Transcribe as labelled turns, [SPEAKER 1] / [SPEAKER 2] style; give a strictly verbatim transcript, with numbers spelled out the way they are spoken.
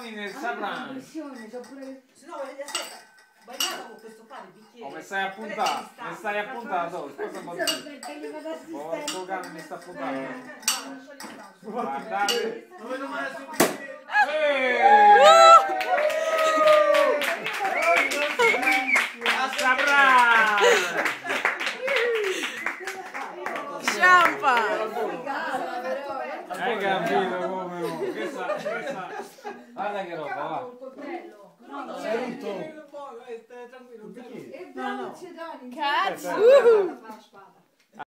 [SPEAKER 1] Sapranno.
[SPEAKER 2] Se no, aspetta, bagnato con questo qua, il bicchiere.
[SPEAKER 1] Come stai appuntato? Mi stai appuntato? Cosa vuol dire? Porco cane mi sta appuntando. Guardate.
[SPEAKER 3] Non vedo mai subito.
[SPEAKER 4] Sciampa!
[SPEAKER 1] Hai capito come? Questa, questa. Guarda che roba, va.
[SPEAKER 3] Sei tutto. Tranquillo.
[SPEAKER 2] E bravo, c'è Dani.
[SPEAKER 4] Cazzo!